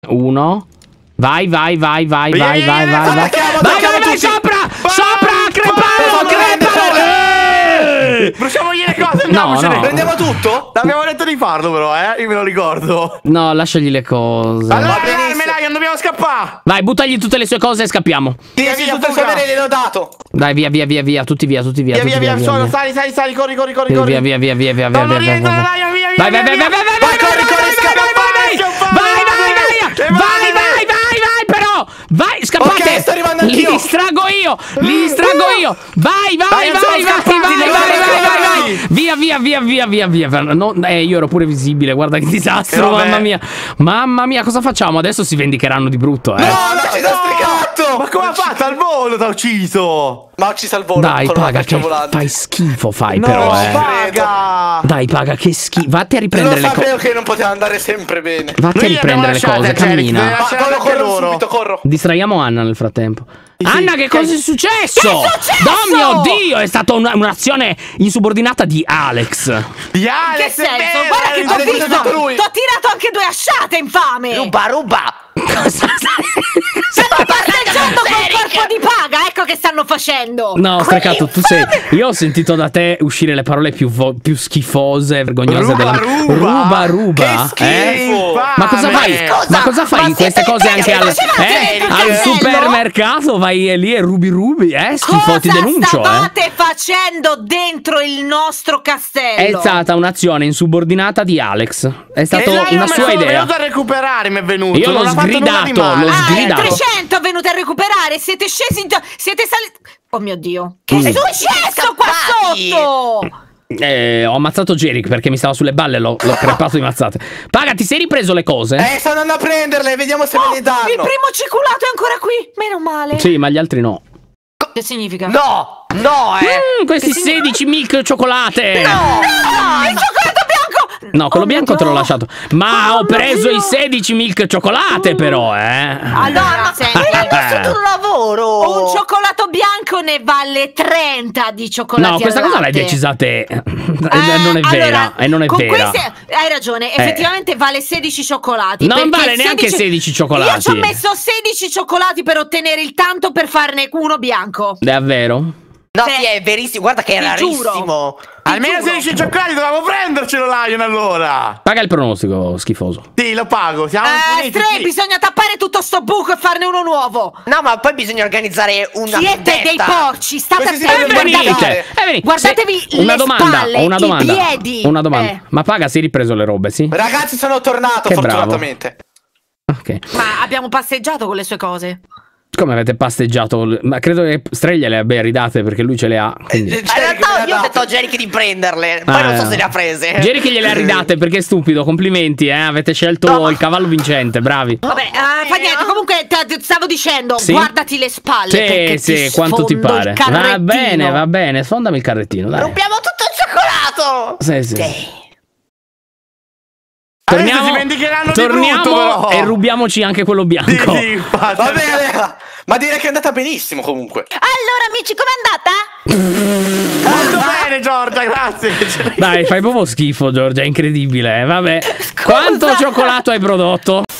1. Vai, vai, vai, vai, vai, vai, vai, vai. Vai, sopra! Sopra! Crepalo! Bruciamogli le cose, no. Prendiamo tutto? L'abbiamo detto di farlo però, io me lo ricordo. No, lasciagli le cose. Allora, non dobbiamo scappare. Vai, buttagli tutte le sue cose e scappiamo. Sì, tutto il suo bene gliel'ho dato. Dai, via, tutti via. Via, sali, corri. Via. Non rientro nell'aria, via. Vai, però! Vai, scappate! Ok, sto arrivando anch'io! Li distraggo io! Vai! Via! No, io ero pure visibile, guarda che disastro, mamma mia, cosa facciamo? Adesso si vendicheranno di brutto, No, ci ha stricato! Ma come ha fatto al volo? T'ha ucciso! Ma ho ucciso al volo. Dai, Paga, che fai schifo, però, Paga! Dai, Paga, che schifo. Vatti a riprendere le cose. Lo sapevo che non poteva andare sempre bene. Vatti a riprendere le cose, cammina. Corro subito, corro. Distraiamo Anna nel frattempo. Anna, che cosa è successo? Oh mio Dio, è stata un'azione insubordinata di Alex. Di Alex? Che senso? Guarda che t'ho visto! T'ho tirato anche 2 asciate, infame! Ruba! Stanno passeggiando col corpo di Paga, ecco che stanno facendo! No, Strecato, tu sei... Io ho sentito da te uscire le parole più schifose, vergognose della... Ruba? Che schifo! Ma cosa fai? Ma cosa fai in queste cose anche al supermercato? Vai lì e rubi? Schifo, ti denuncio, Cosa stavate facendo dentro il nostro castello? È stata un'azione insubordinata di Alex. È stata una sua idea. È venuto a recuperare, mi è venuto. Io l'ho sgridato, l'ho sgridato. 300 è venuto a recuperare, siete scesi, siete saliti... Oh mio Dio, che è successo qua sotto? Ho ammazzato Jerick perché mi stava sulle balle, l'ho crepato di mazzate. Paga, ti sei ripreso le cose? Sto andando a prenderle, vediamo se me le danno. Il primo ciculato è ancora qui, meno male. Sì, ma gli altri no. Che significa? No, questi 16 milk cioccolate. No, il cioccolato bianco. No, quello bianco te l'ho lasciato. Ma ho preso i 16 milk cioccolate però, Allora, senti, un lavoro. un cioccolato bianco ne vale 30 di cioccolati. No, questa cosa l'hai decisa te. Non è vera, non è vera. Hai ragione, effettivamente vale 16 cioccolati. Non vale neanche 16 cioccolati. Io ci ho messo 16 cioccolati per ottenere il tanto per farne uno bianco. Davvero? No, sì, è verissimo, guarda che è rarissimo. Almeno 16 cioccolati dovevamo prendercelo, Lion, allora. Paga il pronostico, schifoso. Sì, lo pago, siamo finiti. Bisogna tappare tutto sto buco e farne uno nuovo. No, ma poi bisogna organizzare una Siete dei porci, state attenti. Guardatevi una le domanda, spalle, ho una domanda. i piedi. Una domanda. Ma Paga, si è ripreso le robe, sì? Ragazzi, sono tornato, che fortunatamente. Bravo. Ok. Ma abbiamo passeggiato con le sue cose. Come avete pasteggiato? Ma credo che Streglia le abbia ridate perché lui ce le ha. In realtà io ho detto a Jerick di prenderle. Poi non so se le ha prese. Jerick gliele ha ridate perché è stupido. Complimenti, avete scelto il cavallo vincente. Bravi. Vabbè, fa niente. Comunque stavo dicendo, guardati le spalle. Sì, quanto ti pare. Va bene, sfondami il carrettino. Dai. Rubiamo tutto il cioccolato. Sì. Torniamo tutto, e rubiamoci anche quello bianco. Va bene, ma direi che è andata benissimo comunque. Allora amici, com'è andata? Molto bene, Giorgia, grazie. Dai, fai proprio schifo, Giorgia, è incredibile. Vabbè. Quanto cioccolato hai prodotto?